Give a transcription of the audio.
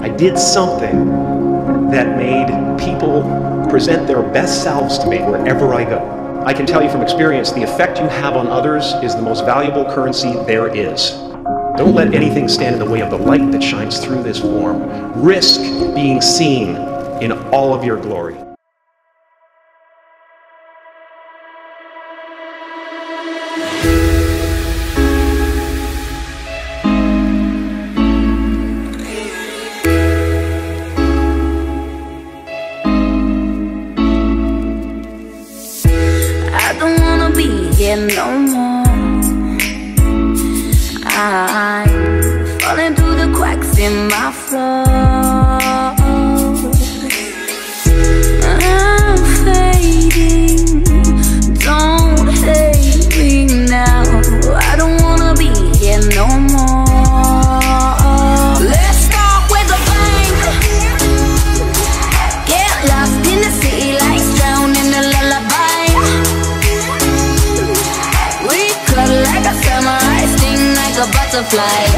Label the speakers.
Speaker 1: I did something that made people present their best selves to me wherever I go. I can tell you from experience, the effect you have on others is the most valuable currency there is. Don't let anything stand in the way of the light that shines through this form. Risk being seen in all of your glory.
Speaker 2: I don't wanna be here no more. I'm falling through the cracks in my floor. I'm fading, don't hate me now. I don't wanna be here no more. Let's start with a bang. Get lost in the city lights, drown in the lullaby. We cut like a samurai, sting like a butterfly.